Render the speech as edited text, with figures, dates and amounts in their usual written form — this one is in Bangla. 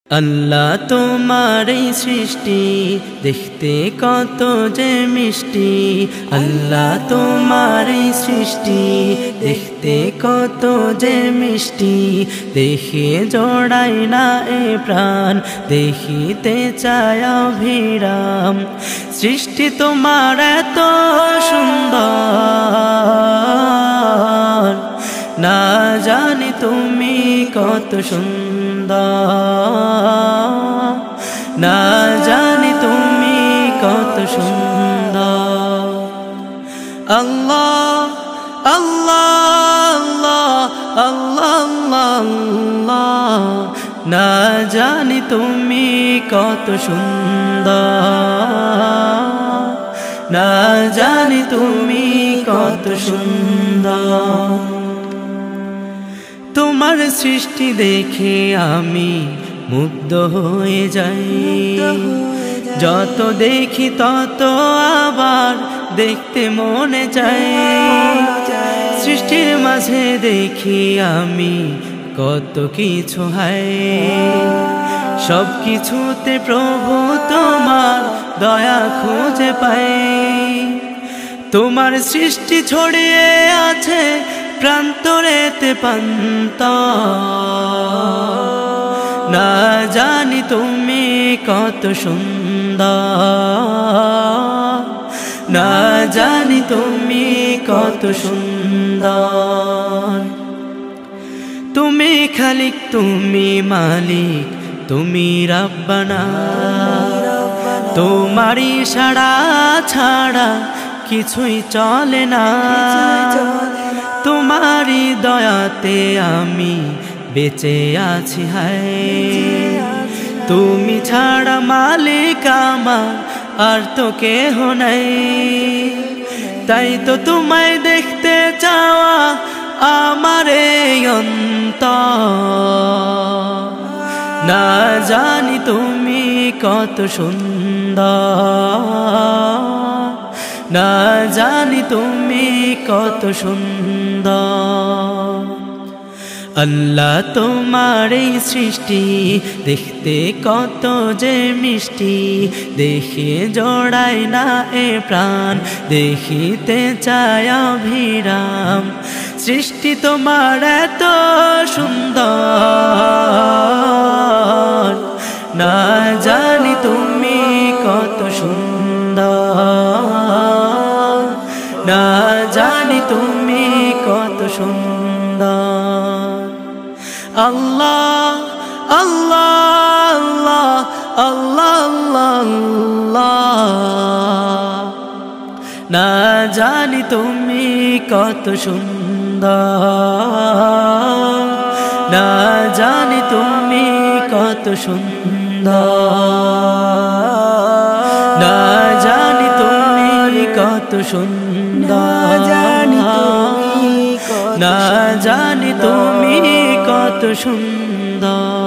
আল্লাহ তোমার এই সৃষ্টি দেখতে কত যে মিষ্টি। আল্লাহ তোমার এই সৃষ্টি দেখতে কত যে মিষ্টি। দেখে জোড়াই না এ প্রাণ, দেখিতে চায় অভিরাম। সৃষ্টি তোমার এত সুন্দর, না জানি তুমি কত সুন্দর, না জানি তুমি কত সুন্দর। আল্লাহ আল্লাহ আল্লাহ আল্লাহ আল্লাহ, না জানি তুমি কত সুন্দর, না জানি তুমি কত সুন্দর। তোমার সৃষ্টি দেখে আমি মুগ্ধ হয়ে যাই, যত দেখি তত আবার দেখতে মনে চাই। সৃষ্টির মাঝে দেখি আমি কত কিছু হায়, সব কিছুতে প্রভু তোমার দয়া খুঁজে পাই। তোমার সৃষ্টি ছড়িয়ে আছে প্রান্তরেতে প্রান্ত, না জানি তুমি কত সুন্দর, না জানি তুমি কত সুন্দর। তুমি খালিক, তুমি মালিক, তুমি রব্বানা। তোমারই ইশারা ছাড়া কিছুই চলে না। তোমারই দয়াতে আমি বেঁচে আছি হায়। তুমি ছাড়া মালিক আমার আর তো কেহ নাই। তাই তো তোমায় দেখতে চাওয়া আমার এই অন্তর। না জানি তুমি কত সুন্দর, না জানি তুমি কত সুন্দর। আল্লাহ তোমার এই সৃষ্টি দেখতে কত যে মিষ্টি। দেখে জোড়াই না এ প্রাণ, দেখিতে চায় অভিরাম। সৃষ্টি তোমার এত সুন্দর, না জানি তুমি কত সুন্দর, না জানি তুমি কত সুন্দর। আল্লাহ আল্লাহ আল্লাহ আল্লাহ আল্লাহ, না জানি তুমি কত সুন্দর, না জানি তুমি কত সুন্দর, না জানি তুমি কত সুন্দর, না জানি তুমি কত সুন্দর।